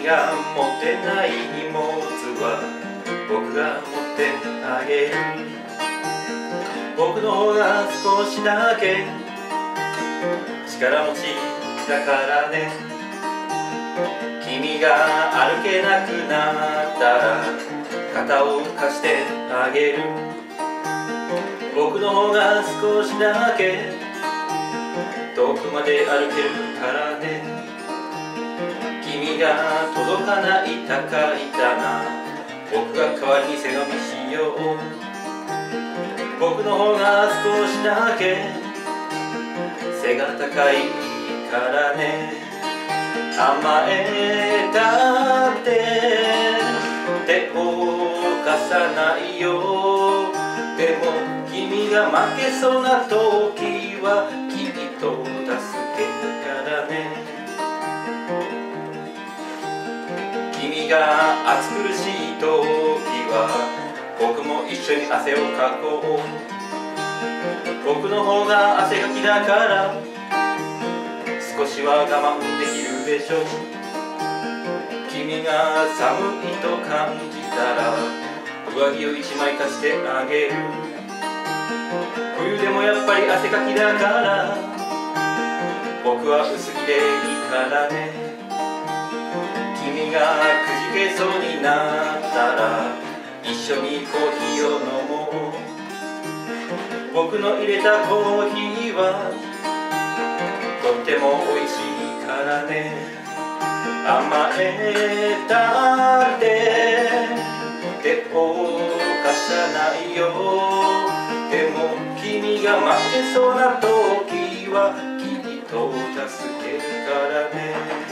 君が持ってない荷物は僕が持ってあげる。僕の方が少しだけ力持ちだからね。君が歩けなくなったら肩を貸してあげる。僕の方が少しだけ遠くまで歩けるからね。君が届かない高い棚、僕が代わりに背伸びしよう。僕の方が少しだけ背が高いからね。甘えたって手を貸さないよ。でも君が負けそうな時はきっと助けるからね。君が暑苦しい時は僕も一緒に汗をかこう。僕の方が汗かきだから少しは我慢できるでしょう。君が寒いと感じたら上着を一枚貸してあげる。冬でもやっぱり汗かきだから僕は薄着でいいからね。君がくじけそうになったら一緒にコーヒーを飲もう。僕の入れたコーヒーはとっても美味しいからね。甘えたって手を貸さないよ。でも君が負けそうな時はきっと助けるからね。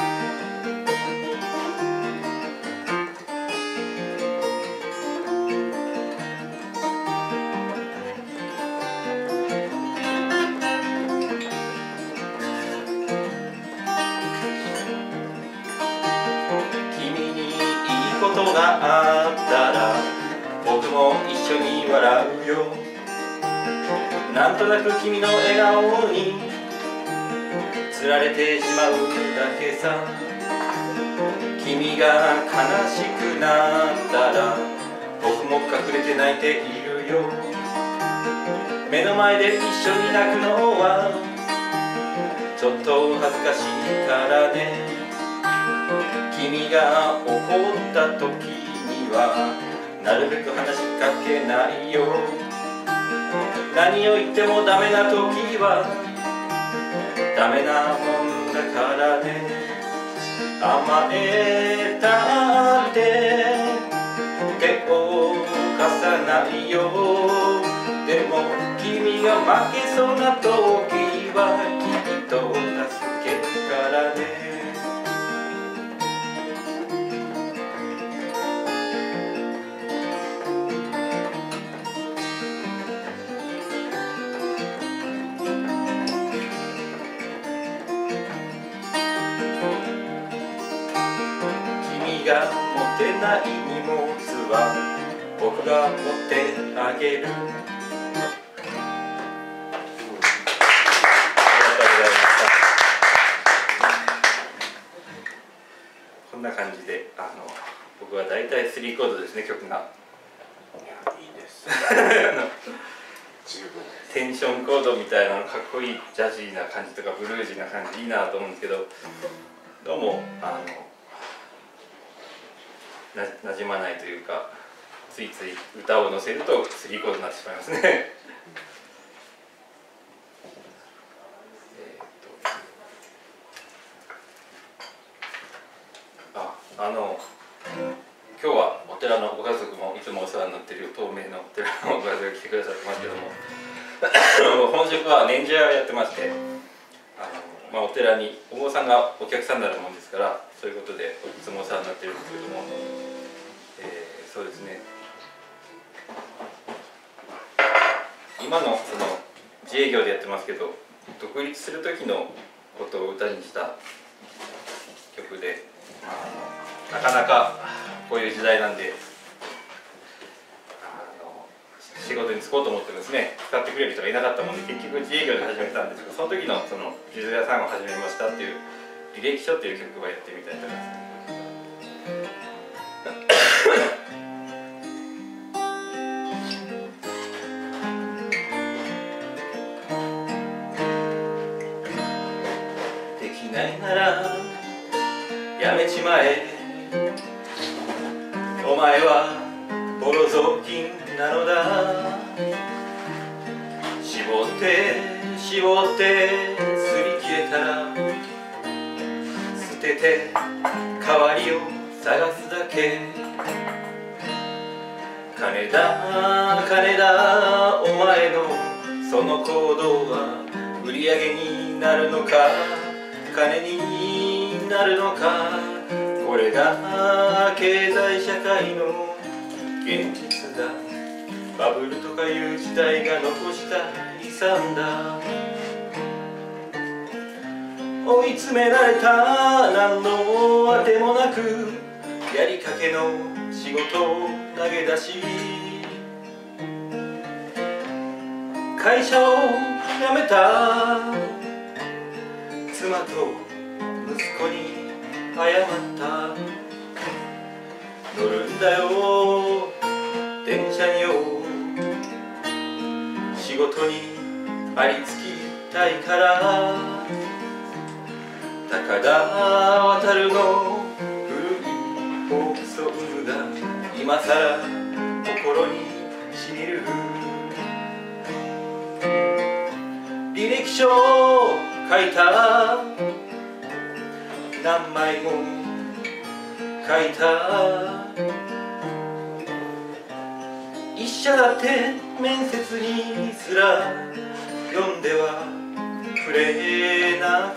ことがあったら僕も一緒に笑うよ。なんとなく君の笑顔につられてしまうだけさ。君が悲しくなったら僕も隠れて泣いているよ。目の前で一緒に泣くのはちょっと恥ずかしいからね。君が怒った時にはなるべく話しかけないよ。何を言ってもダメな時はダメなもんだからね。甘えたって手を貸さないよ。でも君が負けそうな時はきっと助けるからね。君が持てない荷物は僕が持ってあげる。こんな感じで僕はだいたい3コードですね、曲が。 いいです。十分テンションコードみたいなのかっこいいジャジーな感じとかブルージーな感じいいなと思うんですけど、どうもなじまないというか、ついつい歌を乗せると3コードになってしまいますね。今日はお寺のご家族もいつもお世話になっている東名のお寺のご家族が来てくださってますけども本職は年中やってまして、お寺にお坊さんがお客さんになるもんですから、そういうことでいつもお世話になっているんですけども、そうですね、今のその自営業でやってますけど、独立する時のことを歌にした曲で、なかなかこういう時代なんで仕事に就こうと思ってもですね、使ってくれる人がいなかったもんで、結局自営業で始めたんですけど、その時のその水屋さんを始めましたっていう履歴書っていう曲をやってみたいと思います。 できないならやめちまえ、お前はボロ雑巾なのだ。絞って絞って擦り切れたら捨てて代わりを探すだけ。金だ金だお前のその行動は売り上げになるのか金になるのか。これが経済社会の現実だ。バブルとかいう時代が残した遺産だ。追い詰められた何のあてもなくやりかけの仕事を投げ出し、会社を辞めた妻と息子に謝った。乗るんだよ電車によ、仕事にありつきたいから。高田渡るの古いフォークソングが今さら心にしみる。履歴書を書いた何枚も書いた。一社だって面接にすら読んではくれなかった。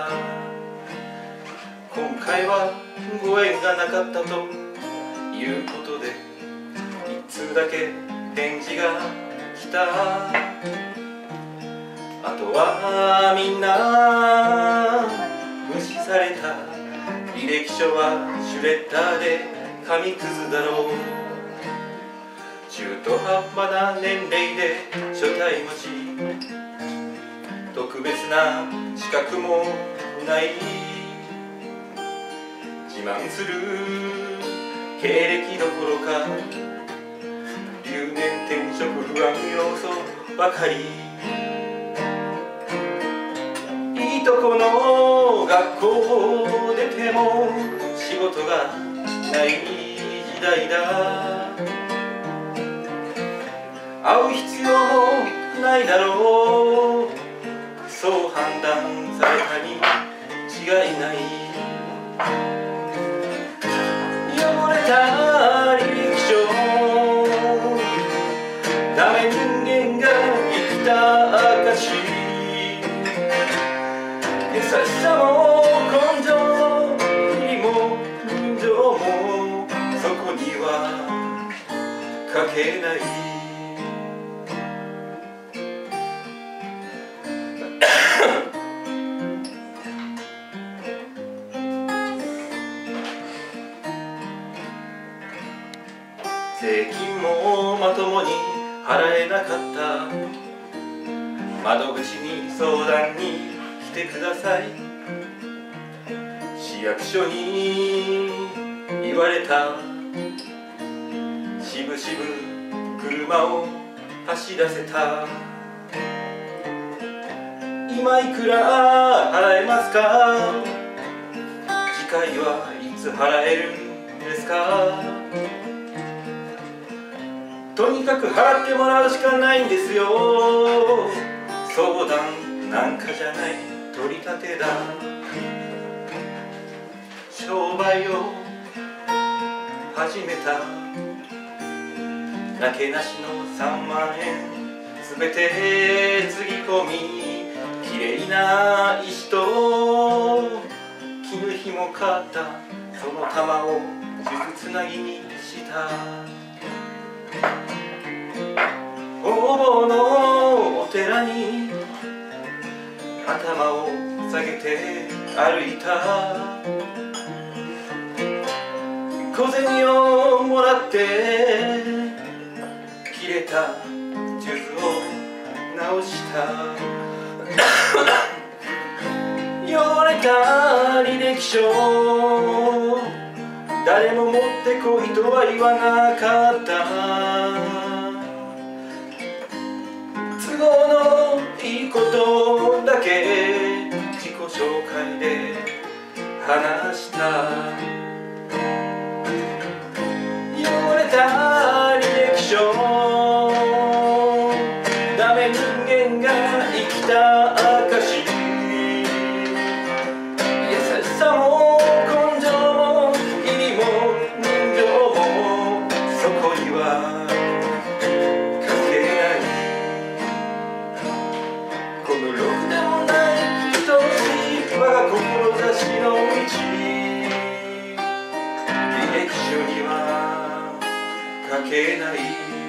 今回はご縁がなかったということで一通だけ返事が来た。あとはみんな無視された。履歴書はシュレッダーで紙くずだろう。中途半端な年齢で所帯持ち特別な資格もない。自慢する経歴どころか留年転職不安要素ばかり。いいとこの学校を出ても仕事がない時代だ。会う必要もないだろう、そう判断されたに違いない。汚れた履歴書、ダメ人間が生きた証。優しさも根性にも人情もそこには書けない。税金もまともに払えなかった。窓口に相談に来てください。市役所に言われた。しぶしぶ車を走らせた。今いくら払えますか。次回はいつ払えるんですか。とにかく払ってもらうしかないんですよ。相談なんかじゃない取り立てだ。商売を始めた。なけなしの3万円すべてつぎ込み、きれいな石と絹紐買った。その玉を数珠つなぎにした。方々のお寺に頭を下げて歩いた。小銭をもらって切れた数珠を直した。汚れた履歴書、 誰も持ってこいとは言わなかった。都合のいいことだけ自己紹介で話した。汚れた履歴書、ダメ人間が生きた証。優しさも根性も義理も人情もそこには書けない。このろくでもない人とし我が志の道、履歴書には書けない。